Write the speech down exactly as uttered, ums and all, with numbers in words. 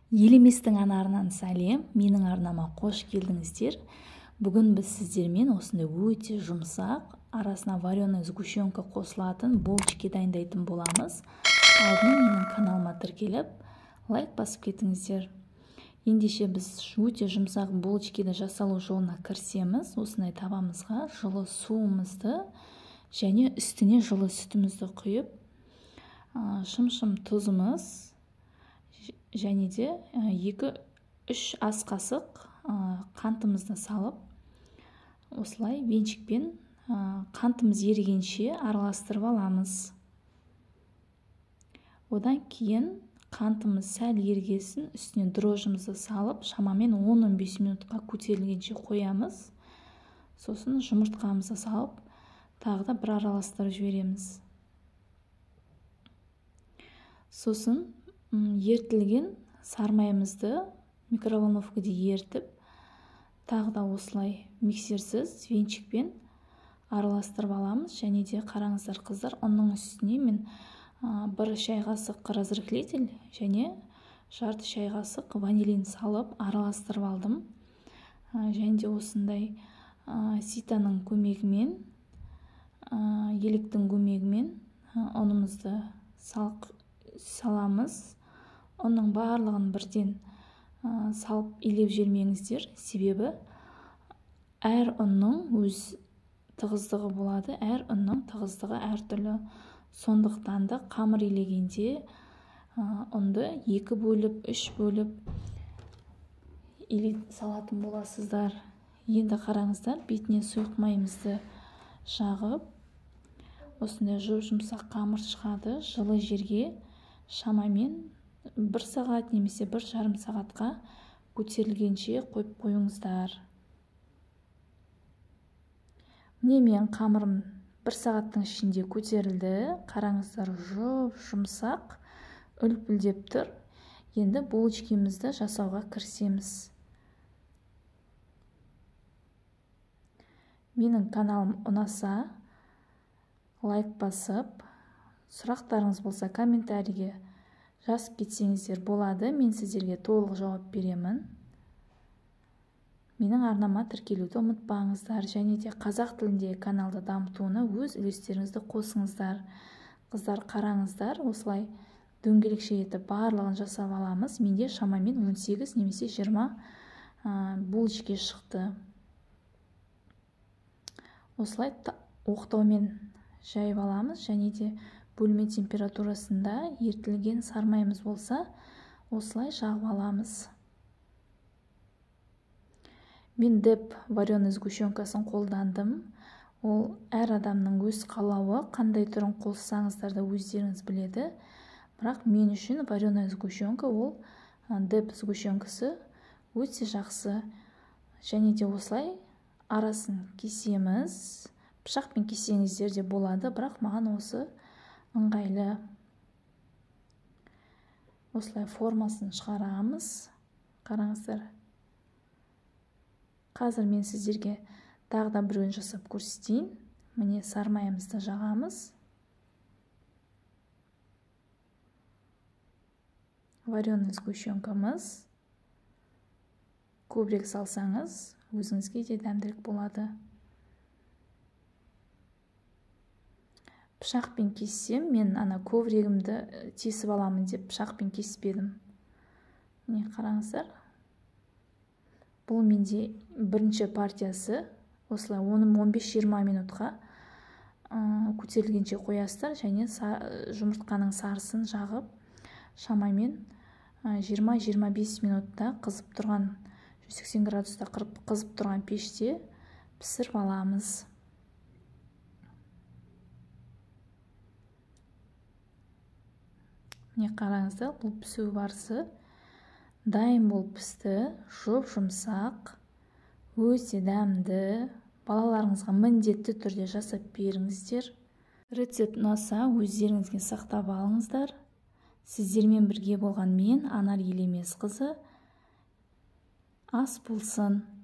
Елеместің анарынан сәлем, менің арнама қош келдіңіздер. Бүгін біз сіздермен осындай өте жұмсақ, арасына вареная сгущенка қосылатын булочки дайындайтын боламыз. Алдымен менің каналыма тіркеліп, лайк басып кетіңіздер. Ендеше біз өте жұмсақ булочкиді жасалу жолына кірсеміз, осындай табамызға жылы суымызды және үстіне жылы сүтімізді құйып, шым-шым тұзымыз және де екі-үш ас қасық қантымызды салып, осылай венчикпен қантымыз ерігенше араластырып аламыз. Одан кейін қантымыз сәл ергесін, үстіне дрожжымызды салып, шамамен он-он бес минутқа көтерілгенше қоямыз. Сосын жұмыртқамызды салып, тағы да бір араластырып жібереміз. Сосын ертілген сармайымызды микроволновкада ертіп, тағы да осылай миксерсіз венчикпен араластырып аламыз. Және де қараңыздар қыздар, оның үстіне мен бір шай қасық разрыхлитель және жарты шай қасық ванилин салып араластырып алдым. Және де осындай ситаның көмегімен, еліктің көмегімен ұнымызды саламыз. Оның барлығын бірден салып илеп жібермеңіздер, себебі әр ұнның өз тығыздығы болады, әр ұнның тығыздығы әртүрлі. Сондықтан да қамыр илегенде ұнды екі бөліп, үш бөліп илеп салатын боласыздар. Енді қараңыздар, бетіне сұйық майымызды жағып, осындай жұп-жұмсақ қамыр шығады. Жылы жерге шамамен бір сағат немесе бір жарым сағатқа көтерілгенше қойып қойыңыздар. Міне мен қамырым бір сағаттың ішінде көтерілді. Қараңыздар, жұп-жұмсақ үлпілдеп тұр. Енді булочкамызды жасауға кірісеміз. Менің каналым ұнаса, лайк басып, сұрақтарыңыз болса комментарийге жазып кетсеңіздер болады. Мен сіздерге толық жауап беремін. Менің арнама тіркелуді ұмытпаңыздар. Және де қазақ тіліндегі каналды дамытуына өз үлестеріңізді қосыңыздар. Қыздар, қараңыздар, осылай дөңгелекше етіп барлығын жасап аламыз. Менде шамамен он сегіз немесе жиырма булочки шықты. Осылай оқтаумен жайып аламыз. Және де бөлме температурасында ертілген сармайымыз болса, осылай жағып аламыз. Мен деп вареная сгущенкасын қолдандым. Ол әр адамның өз қалауы, қандай түрін қоссаңыздар да өздеріңіз біледі. Бірақ мен үшін вареная сгущенка ол деп сгущенкасы өте жақсы. Және де осылай арасын кесеміз. Пышақпен кесеңіздер де болады, бірақ маған осы ыңғайлы. Осылай формасын шығарамыз. Қараңыздар. Қазір мен сіздерге тағы да біреуін жасап көрсетейін. Міне сармайымызды жағамыз. Вареная сгущенкамыз. Көбірек салсаңыз, өзіңізге де дәмдірек болады. Пышақпен кессем, мен ана коврегімді тесіп аламын деп пышақпен кеспедім. Міне қараңыздар. Бұл менде бірінші партиясы. Осылай он бес жиырма минутқа көтерілгенше қоясыздар. Және жұмыртқаның сарысын жағып, шамамен жиырма-жиырма бес минутта қызып тұрған, жүз сексен градуста қызып тұрған пеште пісіріп аламыз. Міне қараңыздар, бұл пісу барысы дайын болып пісті. Жұп-жұмсақ, өте дәмді. Балаларыңызға міндетті түрде жасап беріңіздер. Рецепт ұнаса, өздеріңізге сақтап алыңыздар. Сіздермен бірге болған мен, Анар Елемесқызы. Ас болсын.